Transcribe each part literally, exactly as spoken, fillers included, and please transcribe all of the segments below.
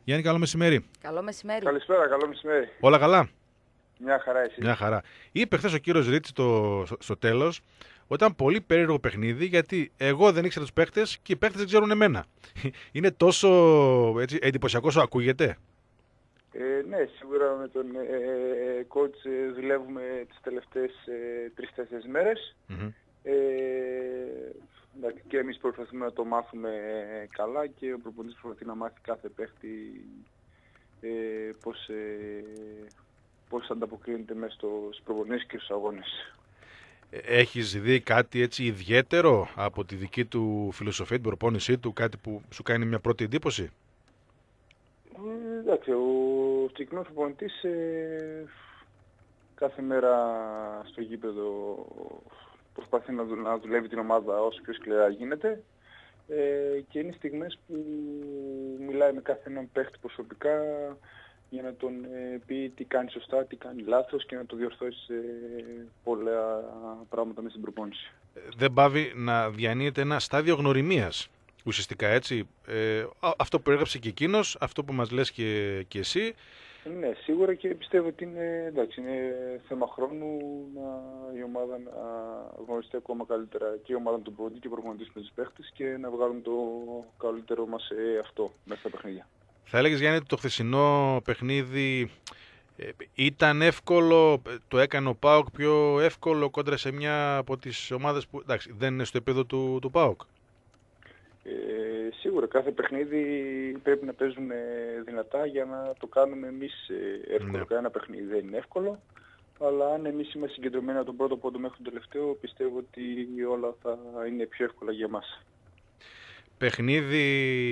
Γιάννη, καλό μεσημέρι. Καλό μεσημέρι. Καλησπέρα, καλό μεσημέρι. Όλα καλά. Μια χαρά εσύ. Μια χαρά. Είπε χθες ο κύριος Ρίτσι στο, στο, στο τέλος ότι ήταν πολύ περίεργο παιχνίδι, γιατί εγώ δεν ήξερα τους παίχτες και οι παίχτες δεν ξέρουν εμένα. Είναι τόσο έτσι, εντυπωσιακό όσο ακούγεται. Ε, ναι, σίγουρα με τον ε, ε, coach ε, δουλεύουμε τις τελευταίες ε, τρεις-τέσσερις μέρες. Mm-hmm. Ε, εντάξει, και εμείς προσπαθούμε να το μάθουμε καλά και ο προπονητής προσπαθεί να μάθει κάθε παίχτη ε, πώς, ε, πώς ανταποκρίνεται μέσα στους προπονήσεις και στους αγώνες. Έχεις δει κάτι έτσι ιδιαίτερο από τη δική του φιλοσοφία, την προπόνησή του, κάτι που σου κάνει μια πρώτη εντύπωση? Ε, εντάξει, ο συγκεκριμένος προπονητής ε, κάθε μέρα στο γήπεδο προσπαθεί να, δου, να δουλεύει την ομάδα όσο πιο σκληρά γίνεται ε, και είναι στιγμές που μιλάει με κάθε έναν παίχτη προσωπικά για να τον ε, πει τι κάνει σωστά, τι κάνει λάθος και να το διορθώσει σε πολλά πράγματα μέσα στην προπόνηση. Δεν πάβει να διανύεται ένα στάδιο γνωριμίας ουσιαστικά, έτσι. Ε, αυτό που έγραψε και εκείνος, αυτό που μας λες και, και εσύ. Ναι, σίγουρα, και πιστεύω ότι είναι, εντάξει, είναι θέμα χρόνου να, η ομάδα να γνωριστεί ακόμα καλύτερα και η ομάδα του προπονητή και ο προπονητής με τους παίχτες και να βγάλουν το καλύτερο μας ε, αυτό μέσα στα παιχνίδια. Θα έλεγες, Γιάννη, ότι το χθεσινό παιχνίδι ε, ήταν εύκολο, το έκανε ο ΠΑΟΚ πιο εύκολο κόντρα σε μια από τις ομάδες που εντάξει, δεν είναι στο επίπεδο του, του ΠΑΟΚ? Ε, σίγουρα κάθε παιχνίδι πρέπει να παίζουμε δυνατά για να το κάνουμε εμείς εύκολο. Ναι. Κανένα παιχνίδι δεν είναι εύκολο, αλλά αν εμείς είμαστε συγκεντρωμένοι από τον πρώτο πόντο μέχρι τον τελευταίο, πιστεύω ότι όλα θα είναι πιο εύκολα για εμάς. Παιχνίδι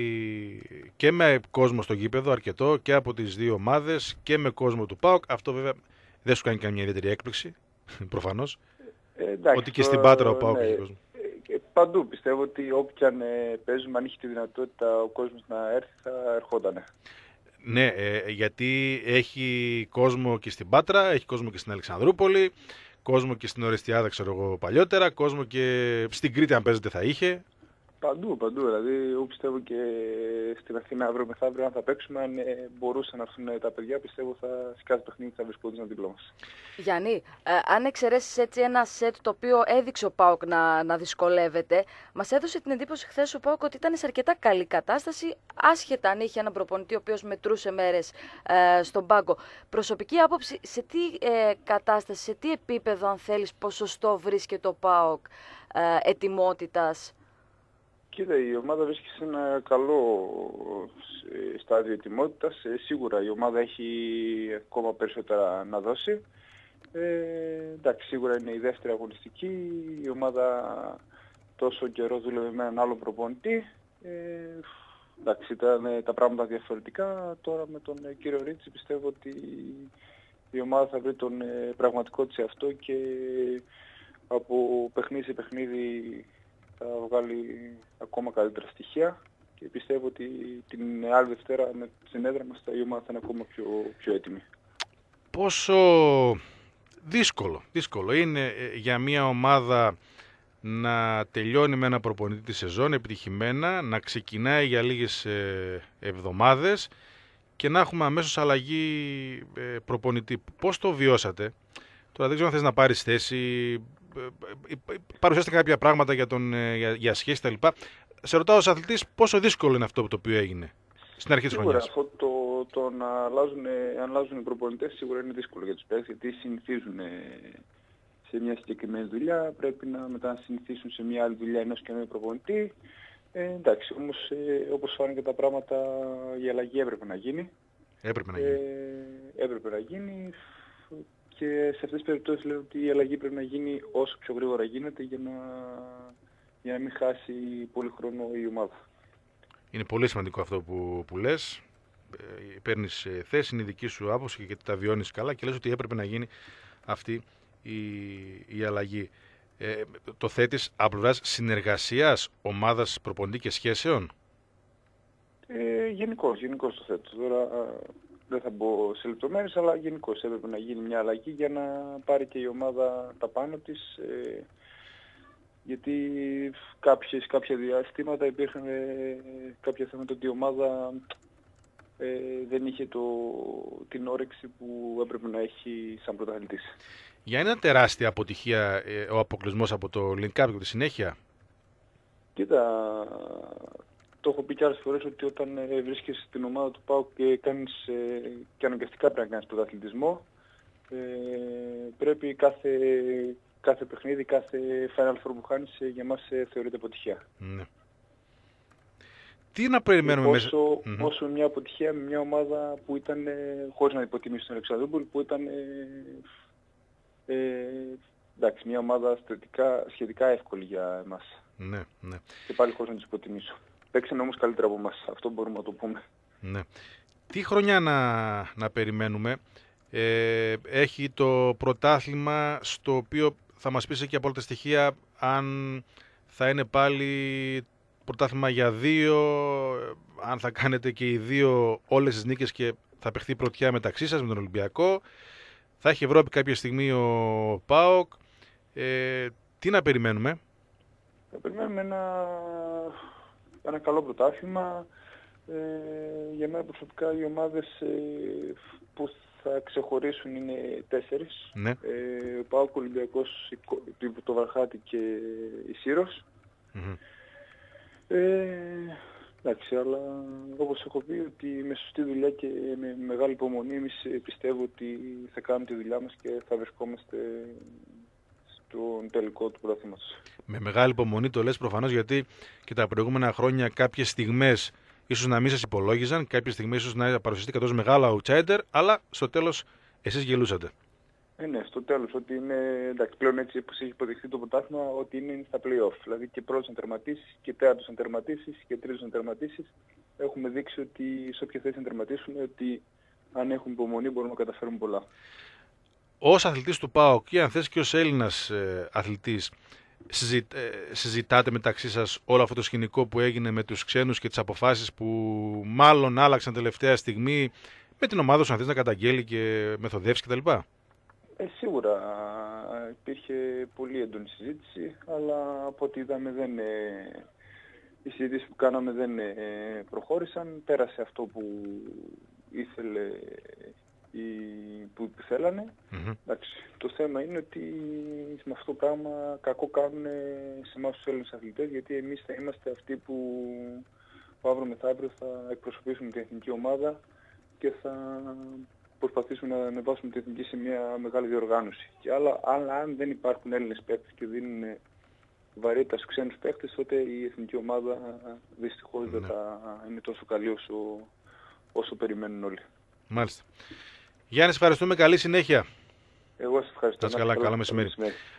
και με κόσμο στο γήπεδο αρκετό και από τις δύο ομάδες και με κόσμο του ΠΑΟΚ. Αυτό βέβαια δεν σου κάνει καμία ιδιαίτερη έκπληξη, προφανώς. Ε, εντάξει, ότι και στην Πάτρα ο ΠΑΟΚ ναι, έχει κόσμο. Παντού πιστεύω ότι όποιαν ε, παίζουμε, αν είχε τη δυνατότητα ο κόσμος να έρθει, θα ερχότανε. Ναι, ε, γιατί έχει κόσμο και στην Πάτρα, έχει κόσμο και στην Αλεξανδρούπολη, κόσμο και στην Ορεστιάδα, ξέρω εγώ, παλιότερα, κόσμο και στην Κρήτη, αν παίζεται, θα είχε. Παντού, παντού. Δηλαδή, εγώ πιστεύω και στην Αθήνα αύριο μεθαύριο, αν θα παίξουμε, αν ε, μπορούσαν να έρθουν τα παιδιά, πιστεύω θα, σε κάθε παιχνίδι θα βρισκόντουσαν δίπλα μας. Γιάννη, ε, αν εξαιρέσεις έτσι ένα σετ το οποίο έδειξε ο ΠΑΟΚ να, να δυσκολεύεται, μας έδωσε την εντύπωση χθες ο ΠΑΟΚ ότι ήταν σε αρκετά καλή κατάσταση, άσχετα αν είχε έναν προπονητή ο οποίος μετρούσε μέρες ε, στον πάγκο. Προσωπική άποψη, σε τι ε, κατάσταση, σε τι επίπεδο, αν θέλεις, ποσοστό βρίσκεται ο ΠΑΟΚ ε, ετοιμότητας? Κοίτα, η ομάδα βρίσκεται σε ένα καλό στάδιο ετοιμότητας. Ε, σίγουρα η ομάδα έχει ακόμα περισσότερα να δώσει. Ε, εντάξει, σίγουρα είναι η δεύτερη αγωνιστική. Η ομάδα τόσο καιρό δούλευε με έναν άλλο προπονητή. Ε, εντάξει, ήταν τα πράγματα διαφορετικά. Τώρα με τον κύριο Ρίτσι πιστεύω ότι η ομάδα θα βρει τον πραγματικό της εαυτό και από παιχνίδι σε παιχνίδι θα βγάλει ακόμα καλύτερα στοιχεία και πιστεύω ότι την άλλη Δευτέρα με την έδρα μας η ομάδα θα είναι ακόμα πιο, πιο έτοιμη. Πόσο δύσκολο, δύσκολο είναι για μια ομάδα να τελειώνει με ένα προπονητή τη σεζόν επιτυχημένα, να ξεκινάει για λίγες εβδομάδες και να έχουμε αμέσως αλλαγή προπονητή? Πώς το βιώσατε? Τώρα δεν ξέρω αν θες να πάρεις θέση, παρουσιάστε κάποια πράγματα για, τον, για, για σχέση τα λοιπά. Σε ρωτάω ως αθλητής πόσο δύσκολο είναι αυτό το οποίο έγινε στην αρχή της χρονιάς. Αυτό το, το να αλλάζουν, αλλάζουν οι προπονητές σίγουρα είναι δύσκολο για τους παίκτες, γιατί συνηθίζουν σε μια συγκεκριμένη δουλειά, πρέπει να μετά συνηθίσουν σε μια άλλη δουλειά ενός καινούριου προπονητή. Ε, εντάξει, όμως ε, όπως φάνηκε τα πράγματα, η αλλαγή έπρεπε να γίνει. Έπρεπε να γίνει. Ε, έπρεπε να γίνει. Και σε αυτές τις περιπτώσεις λέω ότι η αλλαγή πρέπει να γίνει όσο πιο γρήγορα γίνεται για να, για να μην χάσει πολύ χρόνο η ομάδα. Είναι πολύ σημαντικό αυτό που, που λες. Ε, παίρνεις θέση, είναι η δική σου άποψη και τα βιώνεις καλά και λες ότι έπρεπε να γίνει αυτή η, η αλλαγή. Ε, το θέτεις από πλευράς συνεργασίας, ομάδας, προπονητή και σχέσεων? Ε, γενικώς, γενικώς το θέτω. Τώρα δεν θα μπω σε λεπτομέρειες, αλλά γενικώς έπρεπε να γίνει μια αλλαγή για να πάρει και η ομάδα τα πάνω της. Ε, γιατί κάποιες, κάποια διαστήματα υπήρχαν ε, κάποια θέματα ότι η ομάδα ε, δεν είχε το, την όρεξη που έπρεπε να έχει σαν πρωταθλητής. Για είναι τεράστια αποτυχία ε, ο αποκλεισμός από το Link Cup και τη συνέχεια. Κοίτα, το έχω πει και άλλες φορές ότι όταν ε, βρίσκεσαι στην ομάδα του ΠΑΟΚ και κάνεις ε, και αναγκαστικά πρέπει να κάνεις πρωταθλητισμό, ε, πρέπει κάθε, κάθε παιχνίδι, κάθε Final Four που χάνεις ε, για μας ε, θεωρείται αποτυχία. Ναι. Τι να περιμένουμε όσο, μέσα... όσο μια αποτυχία με μια ομάδα που ήταν, ε, χωρίς να υποτιμήσει τον Αλεξανδρούπολη, που ήταν ε, ε, εντάξει, μια ομάδα σχετικά, σχετικά εύκολη για εμάς. Ναι, ναι. Και πάλι χωρίς να τους υποτιμήσω. Παίξανε όμως καλύτερα από εμάς, αυτό μπορούμε να το πούμε. Ναι. Τι χρονιά να, να περιμένουμε? Ε, έχει το πρωτάθλημα στο οποίο θα μας πεις και από όλα τα στοιχεία αν θα είναι πάλι πρωτάθλημα για δύο, αν θα κάνετε και οι δύο όλες τις νίκες και θα παιχθεί πρωτιά μεταξύ σας με τον Ολυμπιακό. Θα έχει Ευρώπη κάποια στιγμή ο ΠΑΟΚ. Ε, τι να περιμένουμε? Θα περιμένουμε ένα, ένα καλό πρωτάθλημα. Ε, για μένα προσωπικά οι ομάδες ε, που θα ξεχωρίσουν είναι τέσσερις. Ναι. Ε, ο ΠΑΟΚ, ο Ολυμπιακός, το Βαρχάτη και η Σύρος. Mm-hmm. Ε, εντάξει, αλλά όπως έχω πει ότι με σωστή δουλειά και με μεγάλη υπομονή εμείς πιστεύω ότι θα κάνουμε τη δουλειά μας και θα βρισκόμαστε στον τελικό του πρωταθλήματος. Με μεγάλη υπομονή το λες προφανώς, γιατί και τα προηγούμενα χρόνια κάποιες στιγμές ίσως να μην σας υπολόγιζαν, κάποιες στιγμές ίσως να παρουσιαστήκατε ως μεγάλο outsider, αλλά στο τέλος εσείς γελούσατε. Ε, ναι, στο τέλος, ότι είναι, εντάξει, πλέον έτσι όπως έχει υποδειχθεί το πρωτάθλημα, ότι είναι στα play-off. Δηλαδή και πρώτος να τερματίσεις και τέταρτος να τερματίσεις και τρίτος να τερματίσεις. Έχουμε δείξει ότι σε όποια θέση να τερματίσουμε, ότι αν έχουμε υπομονή μπορούμε να καταφέρουμε πολλά. Ως αθλητής του ΠΑΟΚ και αν θες και ως Έλληνας ε, αθλητής, συζητ, ε, συζητάτε μεταξύ σας όλο αυτό το σκηνικό που έγινε με τους ξένους και τις αποφάσεις που μάλλον άλλαξαν τελευταία στιγμή με την ομάδα σου, αν θες να καταγγέλει και μεθοδεύσει κτλ. Ε, σίγουρα υπήρχε πολύ έντονη συζήτηση, αλλά από ό,τι είδαμε δεν, ε, οι συζητήσεις που κάναμε δεν ε, προχώρησαν. Πέρασε αυτό που ήθελε ή που θέλανε. Mm-hmm. Εντάξει, το θέμα είναι ότι με αυτό το πράγμα κακό κάνουν σε εμάς τους Έλληνες αθλητές, γιατί εμείς θα είμαστε αυτοί που αύριο μεθαύριο θα εκπροσωπήσουμε την εθνική ομάδα και θα προσπαθήσουμε να ανεβάσουμε την εθνική σε μια μεγάλη διοργάνωση. Και άλλα, αλλά αν δεν υπάρχουν Έλληνες παίκτες και δίνουν βαρύτητα στους ξένους παίκτες, τότε η εθνική ομάδα δυστυχώς mm-hmm. δεν θα είναι τόσο καλή όσο, όσο περιμένουν όλοι. Μάλιστα. Γιάννη, ευχαριστούμε. Καλή συνέχεια. Εγώ σας ευχαριστώ. Να είστε καλά, καλό μεσημέρι.